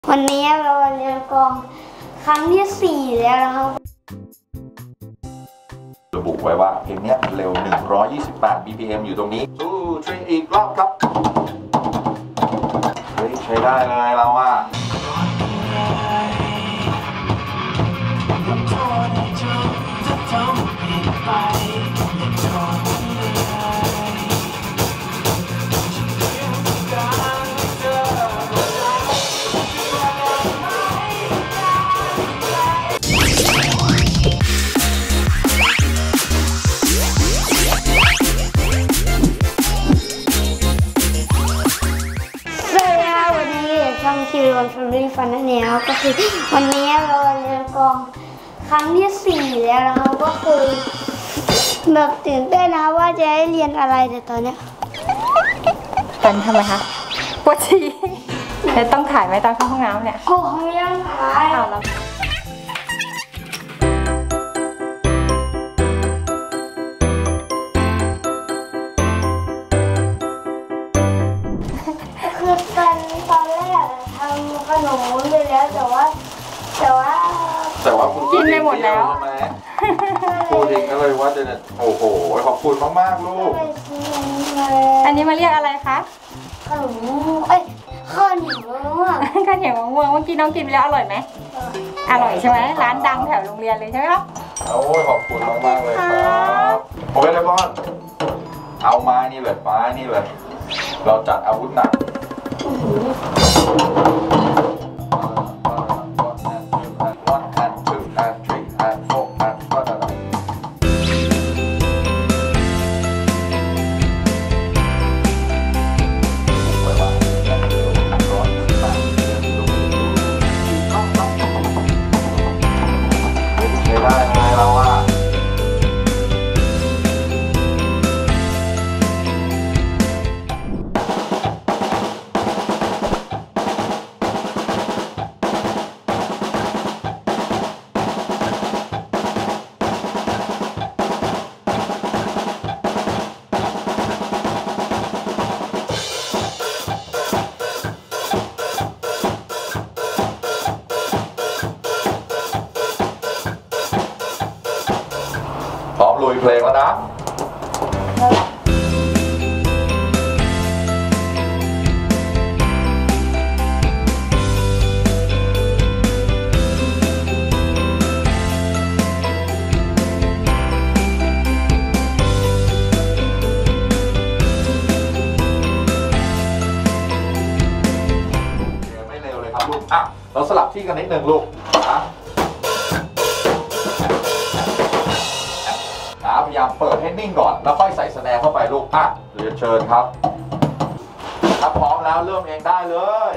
วันนี้เราเรียนกลองครั้งที่4แล้วนะครับระบุไว้ว่าเพลงนี้เร็ว128 BPM อยู่ตรงนี้สู้ทรีอีกรอบครับเฮ้ยใช้ได้เลยเราอะช่องคิววันฟอรี่ฟันนั่นเองครับก็คือวันนี้เราเรียนกลองครั้งที่4แล้วนะครับก็คือแบบตื่นเต้นนะว่าจะได้เรียนอะไรแต่ตอนนี้ตอนทำไมคะปวดฉี่แล้วต้องถ่ายไหมตอนเข้าห้องน้ำเนี่ยโอ้ยยังถ่ายคือตอนแรกทำขนมไปแล้วแต่ว่าคุณกินไปหมดแล้วใช่ไหมพูดเองก็เลยว่าจะโอ้โหขอบคุณมากๆลูกอันนี้มาเรียกอะไรคะขนมข้าวเหนียวมะม่วงข้าวเหนียวมะม่วงเมื่อกี้น้องกินไปแล้วอร่อยไหมอร่อยใช่ไหมร้านดังแถวโรงเรียนเลยใช่ไหมครับโอ้ยขอบคุณมากๆเลยครับโอเคเลยบอลเอาไม้นี่เลยไม้นี่เลยเราจัดอาวุธหนักพร้อมลุยเพลงแล้วนะไม่เร็วเลยครับลูกเราสลับที่กันนิดนึงลูกพยายามเปิดให้นิ่งก่อนแล้วค่อยใส่สแนร์เข้าไปลูกเรียนเชิญครับถ้าพร้อมแล้วเริ่มเองได้เลย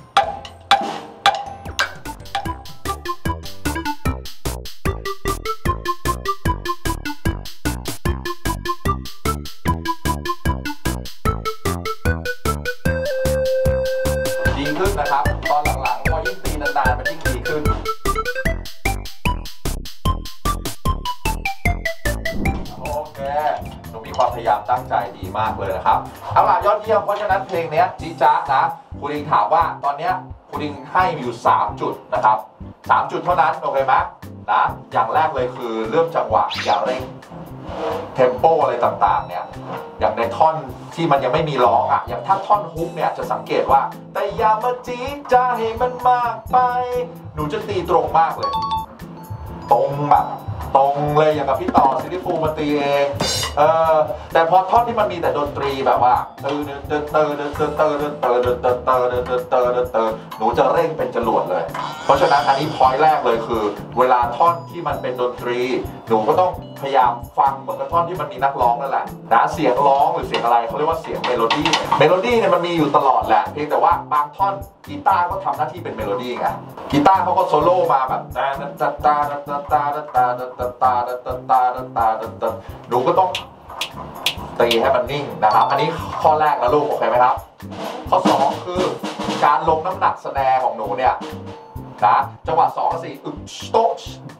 ดีขึ้นนะครับตอนหลังๆพอยิ่งตีนานๆมันยิ่งดีขึ้นความพยายามตั้งใจดีมากเลยนะครับเอาล่ะยอดเยี่ยมเพราะฉะนั้นเพลงนี้จี๊จ๊ะนะคุณอิงถามว่าตอนนี้คุณอิงให้อยู่3จุดนะครับ3จุดเท่านั้นโอเคไหมนะอย่างแรกเลยคือเรื่องจังหวะอย่าเร่งเทมโปอะไรต่างๆเนี่ยอย่างในท่อนที่มันยังไม่มีร้องอย่างถ้าท่อนฮุกเนี่ยจะสังเกตว่าแต่อย่ามาจี๊จ๊ะให้มันมากไปหนูจะตีตรงมากเลยตรงแบบตรงเลยอย่างกับพี่ต่อซิลิฟูมาตีเองแต่พอท่อนที่มันมีแต่ดนตรีแบบว่าหนูจะเร่งเป็นจรวดเลยเพราะฉะนั้นอันนี้พอยต์แรกเลยคือเวลาท่อนที่มันเป็นดนตรีหนูก็ต้องพยายามฟังเหมือนกับท่อนที่มันมีนักร้องนั่นแหละนะเสียงร้องหรือเสียงอะไรเขาเรียกว่าเสียงเมโลดี้เนี่ยมันมีอยู่ตลอดแหละเพียงแต่ว่าบางท่อนกีตาร์ก็ทำหน้าที่เป็นเมโลดี้ไงกีตาร์เขาก็โซโล่มาแบบหนูก็ต้องตีให้มันนิ่งนะครับอันนี้ข้อแรกนะลูกโอเคไหมครับข้อ2คือการลงน้ำหนักสแนร์ของหนูเนี่ยนะจังหวะ2 กับ 4สโต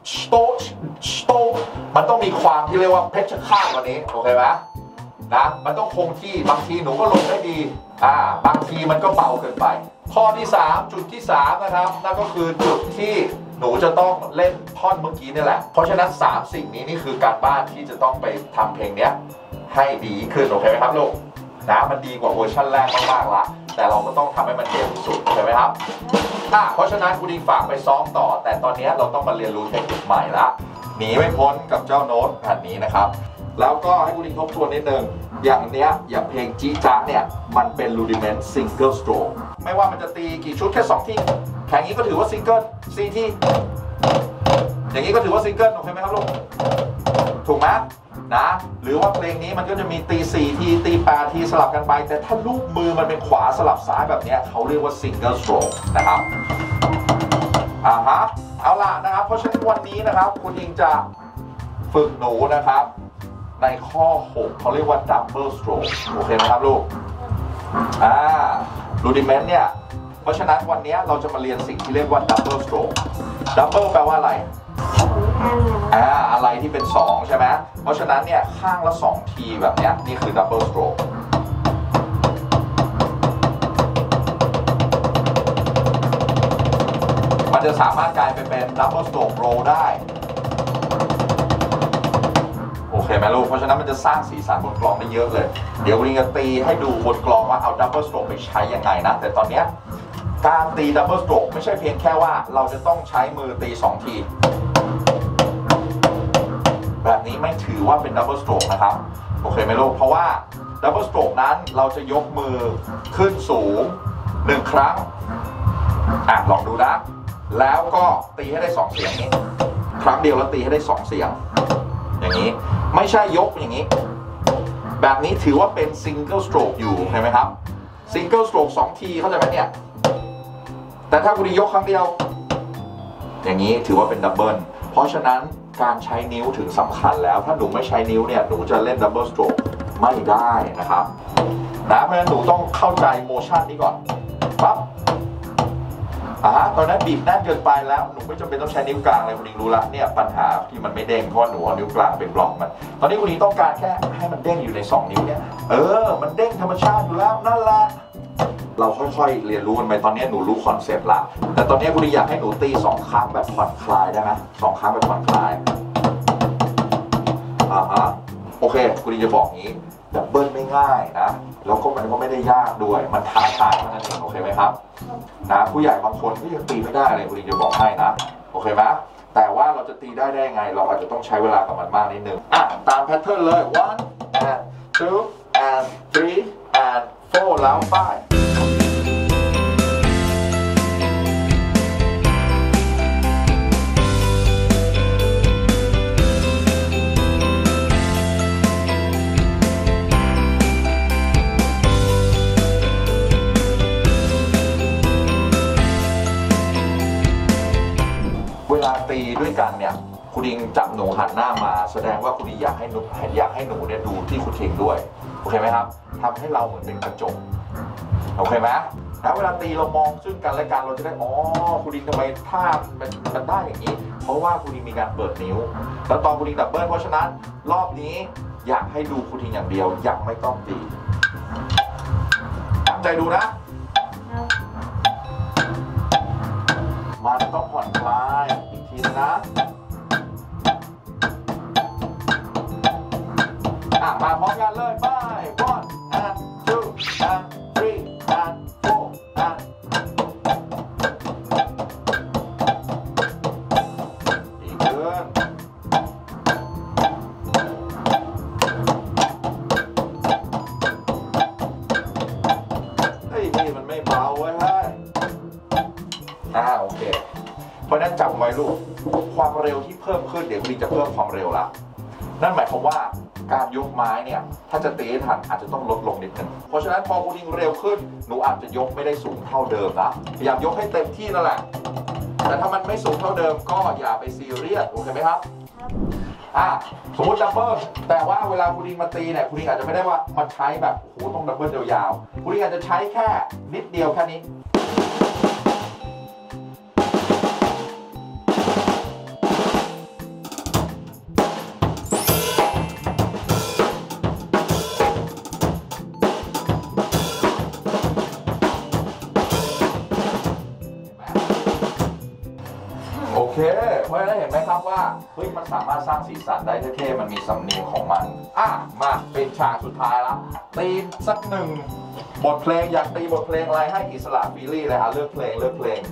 มันต้องมีความที่เรียกว่าเพชรฆาตกว่านี้โอเคไหม นะมันต้องคงที่บางทีหนูก็ลงได้ดีบางทีมันก็เบาเกินไปข้อที่3จุดที่3นะครับนั่นก็คือจุดที่หนูจะต้องเล่นท่อนเมื่อกี้นี่แหละเพราะฉะนั้น3สิ่งนี้นี่คือการบ้านที่จะต้องไปทำเพลงนี้ให้ดีขึ้นโอเคไหมครับลูกนะมันดีกว่าเวอร์ชันแรกมากๆละแต่เราก็ต้องทำให้มันเด่นที่สุดใช่ไหมครับเพราะฉะนั้นคุณดิงฝากไปซ้อมต่อแต่ตอนนี้เราต้องมาเรียนรู้เทคนิคใหม่ละหนีไม่พ้นกับเจ้าโน้ตแผ่นนี้นะครับแล้วก็ให้คุณดิงทบทวนนิดนึงอย่างเพลงจีจ๊ะเนี่ยมันเป็น rudiment single stroke ไม่ว่ามันจะตีกี่ชุดแค่2ที่แข่งนี้ก็ถือว่าซิงเกิล4ที่อย่างนี้ก็ถือว่าซิงเกิลโอเคไหมครับลูกถูกไหมนะหรือว่าเพลงนี้มันก็จะมีตี4ทีตี8ทีสลับกันไปแต่ถ้าลูกมือมันเป็นขวาสลับซ้ายแบบนี้เขาเรียกว่า single stroke นะครับเอาล่ะนะครับเพราะฉะนั้นวันนี้นะครับคุณอิงจะฝึกหนูนะครับในข้อ6เขาเรียกว่า double stroke โอเคไหมครับลูกrudiment เนี่ยเพราะฉะนั้นวันนี้เราจะมาเรียนสิ่งที่เรียกว่า double stroke double แปลว่าอะไรอะไรที่เป็น2ใช่ไหมเพราะฉะนั้นเนี่ยข้างละ2ทีแบบนี้นี่คือ double stroke มันจะสามารถกลายไปเป็น double stroke roll ได้โอเคไหมลูกเพราะฉะนั้นมันจะสร้างสีสันบนกลองได้เยอะเลยเดี๋ยววันนี้จะตีให้ดูบนกลองว่าเอา double stroke ไปใช้ยังไงนะแต่ตอนนี้การตี double stroke ไม่ใช่เพียงแค่ว่าเราจะต้องใช้มือตี2ทีแบบนี้ไม่ถือว่าเป็น double stroke นะครับโอเคไหมลูกเพราะว่า double stroke นั้นเราจะยกมือขึ้นสูง1ครั้งลองดูนะแล้วก็ตีให้ได้2เสียงนี้ครั้งเดียวแล้วตีให้ได้2เสียงอย่างนี้ไม่ใช่ยกอย่างนี้แบบนี้ถือว่าเป็น single stroke อยู่เห็นไหมครับ single stroke 2ทีเข้าใจไหมเนี่ยแต่ถ้าคุณยกครั้งเดียวอย่างนี้ถือว่าเป็น double เพราะฉะนั้นการใช้นิ้วถึงสำคัญแล้วถ้าหนูไม่ใช้นิ้วเนี่ยหนูจะเล่น double stroke ไม่ได้นะครับเพราะฉะนั้นหนูต้องเข้าใจโมชั่นนี้ก่อนปั๊บตอนนั้นบีบแน่นเกินไปแล้วหนูไม่จำเป็นต้องใช้นิ้วกลางเลยคุณอิงรู้ละเนี่ยปัญหาที่มันไม่เด้งเพราะหนูเอานิ้วกลางเป็นบล็อกมันตอนนี้คุณอิงต้องการแค่ให้มันเด้งอยู่ใน2นิ้วเนี่ยมันเด้งธรรมชาติอยู่แล้วนั่นแหละเราค่อยๆเรียนรู้กันไปตอนนี้หนูรู้คอนเซปต์ละแต่ตอนนี้คุณอิงอยากให้หนูตี2ครั้งแบบผ่อนคลายได้ไหม2ครั้งแบบผ่อนคลายโอเคคุณอิงจะบอกงี้ดับเบิลไม่ง่ายนะแล้วก็มันก็ไม่ได้ยากด้วยมันท้าทายนั่นเองโอเคไหมครับผู้ใหญ่บางคนก็ยังตีไม่ได้เลยคุณอิงจะบอกให้นะโอเคไหมแต่ว่าเราจะตีได้ยังไงเราอาจจะต้องใช้เวลากับมันมากนิดนึงตามแพทเทิร์นเลย 1 and 2 and 3 and 4แล้วไปตีด้วยกันเนี่ยคุณอิงจับหนูหันหน้ามาแสดงว่าคุณอิงอยากให้หนูเนี่ยดูที่คุณอิงด้วยโอเคไหมครับทำให้เราเหมือนเป็นกระจกโอเคไหมแล้วเวลาตีเรามองซึ่งกันและกันเราจะได้คุณอิงทำไมท่ามันได้อย่างนี้เพราะว่าคุณอิงมีการเปิดนิ้วแล้วตอนคุณอิงดับเบิลเพราะฉะนั้นรอบนี้อยากให้ดูคุณอิงอย่างเดียวยังไม่ต้องตีตั้งใจดูนะมันต้องผ่อนคลายอีกทีนะมาพร้อมกันเลยไป 1 and 2 and 3 and 4 and อีกเดือนนี่มันไม่เบาเว้ยโอเคเพราะนั้นจำไว้ลูกความเร็วที่เพิ่มขึ้นเดี๋ยวคุณจะเพิ่มความเร็วละนั่นหมายความว่าการยกไม้เนี่ยถ้าจะตีให้ทันอาจจะต้องลดลงนิดนึงเพราะฉะนั้นพอคุณยิงเร็วขึ้นหนูอาจจะยกไม่ได้สูงเท่าเดิมนะพยายามยกให้เต็มที่นั่นแหละแต่ถ้ามันไม่สูงเท่าเดิมก็อย่าไปซีเรียสโอเคไหมครับสมมติดับเบิลแต่ว่าเวลาคุณยิงมาตีเนี่ยคุณยิงอาจจะไม่ได้ว่ามาใช้แบบต้องดับเบิลยาวๆคุณยิงอาจจะใช้แค่นิดเดียวแค่นี้เพราะฉะนั้นเห็นไหมครับว่าเฮ้ยมันสามารถสร้างสีสันได้เท่ๆมันมีสำเนียงของมันมาเป็นฉากสุดท้ายละตีสักหนึ่งบทเพลงอยากตีบทเพลงอะไรให้อิสระฟรีลี่เลยฮะเลือกเพลง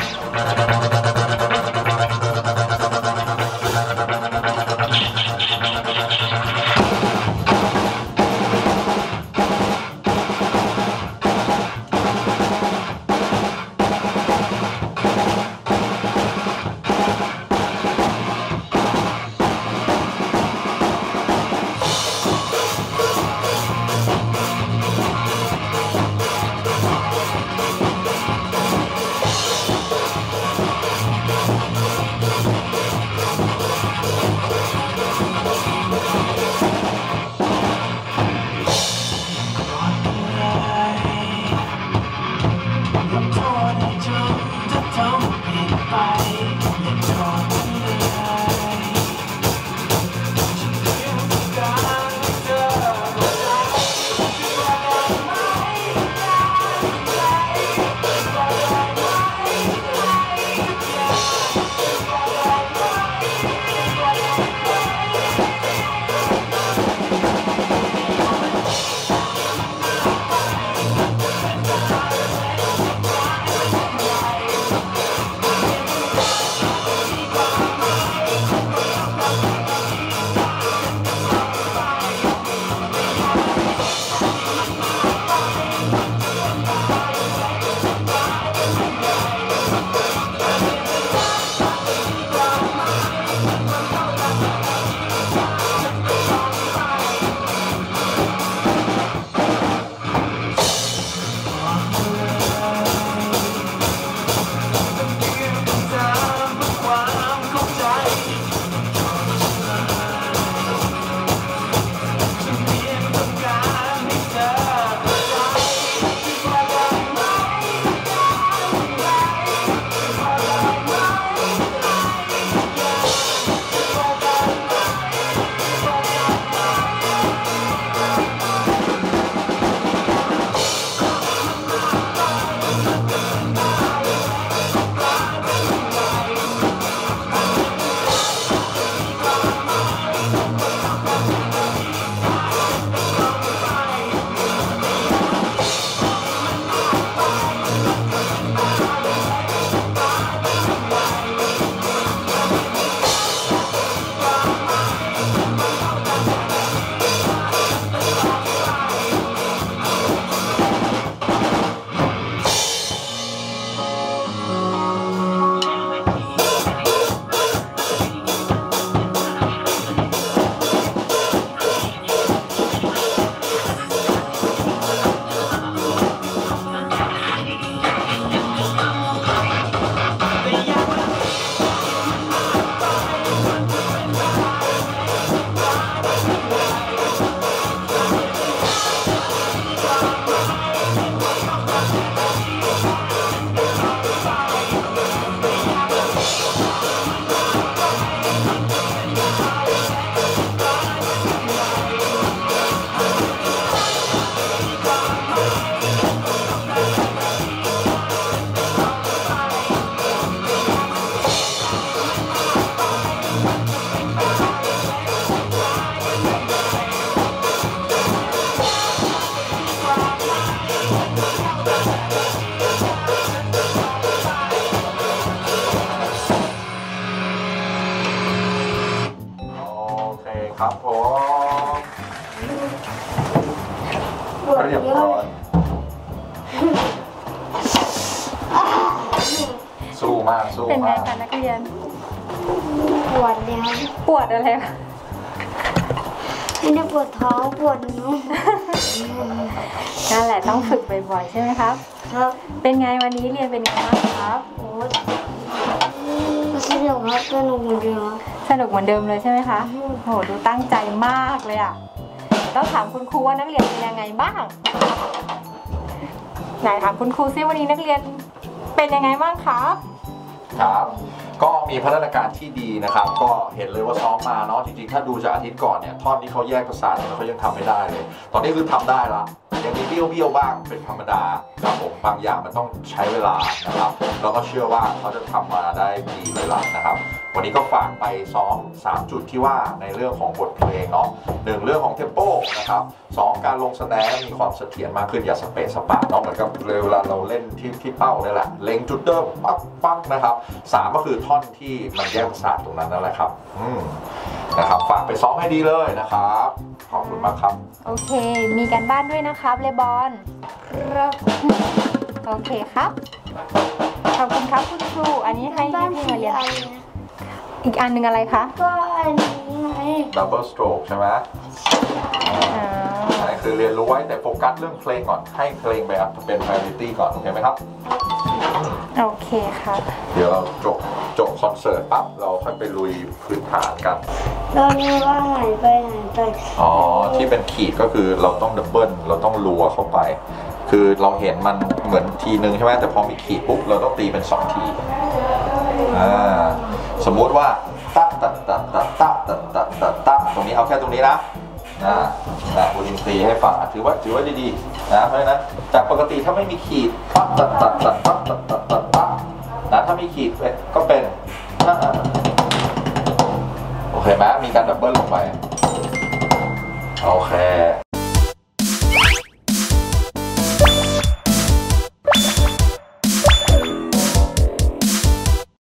ครับผมเรียบร้อยสู้มากเป็นไงคะนักเรียนปวดเลยครับปวดอะไรคะไม่ได้ปวดท้องปวดนิ้วนั่นแหละต้องฝึกบ่อยๆใช่ไหมครับครับเป็นไงวันนี้เรียนเป็นยังไงบ้างครับโอ้ก็สนุกครับสนุกเหมือนเดิมครับสนุกเหมือนเดิมเลยใช่ไหมคะโหดูตั้งใจมากเลยอ่ะต้องถามคุณครูว่านักเรียนเป็นยังไงบ้างไหนถามคุณครูซิวันนี้นักเรียนเป็นยังไงบ้างครับครับก็มีพัฒนาการที่ดีนะครับก็เห็นเลยว่าซ้อมมาเนาะจริงๆถ้าดูจากอาทิตย์ก่อนเนี่ยท่อนที่เขาแยกประสาทเนี่ยเขายังทำไม่ได้เลยตอนนี้คือทำได้ละยังมีเบี้ยวบ้างเป็นธรรมดาครับผมบางอย่างมันต้องใช้เวลานะครับแล้วก็เชื่อว่าเขาจะทำมาได้ดีเลยล่ะนะครับ วันนี้ก็ฝากไป3 จุดที่ว่าในเรื่องของบทเพลงเนาะ1เรื่องของเทมโปนะครับ2การลงแสดงมีความเสถียรมากขึ้นอย่าสเปซสปะเนาะเหมือนกับเวลาเราเล่นที่เป้านี่แหละเล็งจุดเดิมปักนะครับ3ก็คือท่อนที่มันแยกประสาทตรงนั้นนั่นแหละครับนะครับฝากไปซ้อมให้ดีเลยนะครับขอบคุณมากครับโอเคมีการบ้านด้วยนะครับเลบอนครับโอเคครับขอบคุณครับคุณครูอันนี้ให้พี่มาเรียนอีกอันหนึ่งอะไรคะก็อันนี้ไง Double Stroke ใช่ไหมอันนี้คือเรียนรู้ไว้แต่โฟกัสเรื่องเพลงก่อนให้เพลงแบบเป็น priority ก่อนโอเคไหมครับโอเคครับเดี๋ยวเราจบคอนเสิร์ตปั๊บเราค่อยไปลุยพื้นฐานกันเราไม่ว่าหายไปอ๋อที่เป็นขีดก็คือเราต้องดับเบิลเราต้องรัวเข้าไปคือเราเห็นมันเหมือนทีนึงใช่ไหมแต่พอมีขีดปุ๊บเราต้องตีเป็น2 ทีสมมุติว่าตะตรงนี้เอาแค่ตรงนี้นะคุณลิงตีให้ฟังถือว่าดีๆนะเพราะฉะนั้นจากปกติถ้าไม่มีขีดตะนะถ้ามีขีดก็เป็นโอเคไหมมีการดับเบิลลงไปโอเค